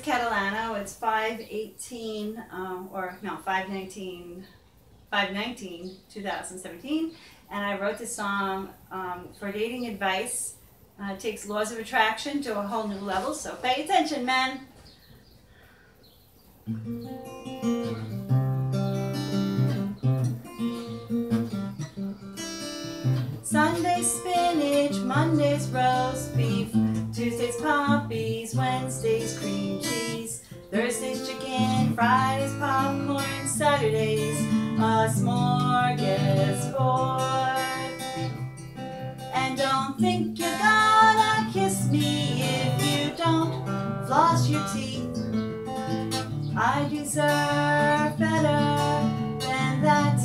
Catalano. It's 5/18, or no, 5/19/2017, and I wrote this song for dating advice. It takes laws of attraction to a whole new level, so pay attention, men. Sunday's spinach, Monday's roast beef, Tuesday's poppies, Wednesday's cream cheese, Thursday's chicken, Friday's popcorn, Saturday's a smorgasbord. And don't think you're gonna kiss me if you don't floss your teeth. I deserve better than that.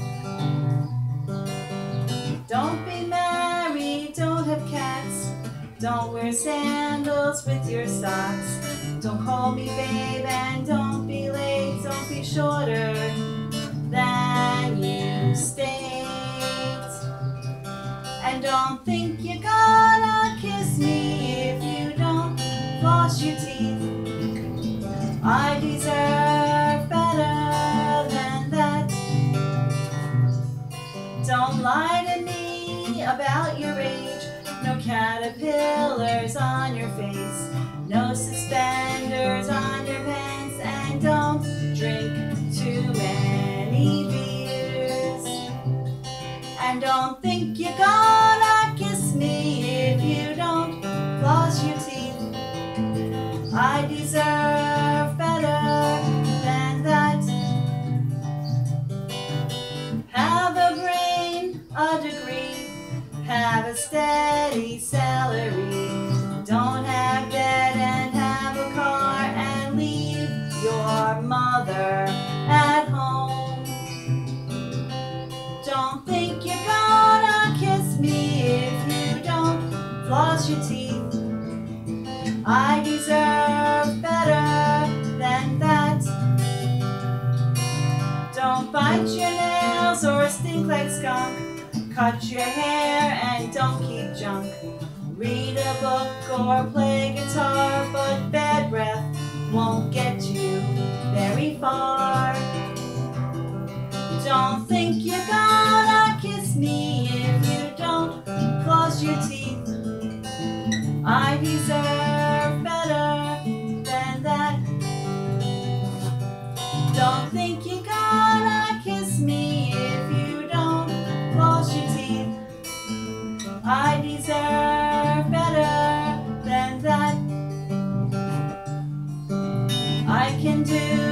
Don't be married, don't have cats, don't wear sandals with your socks. Don't call me babe and don't be late, don't be shorter than you state. And don't think you're gonna kiss me if you don't floss your teeth. I deserve better than that. Don't lie to me about your age. No caterpillars on your face, no suspenders on your pants, and don't drink too many beers. And don't think you're gonna kiss me if you don't floss your teeth. I deserve better than that. Have a brain, a degree, have a steady salary. Don't have debt and have a car and leave your mother at home. Don't think you're gonna kiss me if you don't floss your teeth. I deserve better than that. Don't bite your nails or stink like skunk. Cut your hair and don't keep junk. Read a book or play guitar, but bad breath won't get you very far. Don't think you're gonna kiss me if you don't floss your teeth. I deserve better than that. Don't think you're gonna kiss me if you don't floss your teeth. I deserve better than that. I can do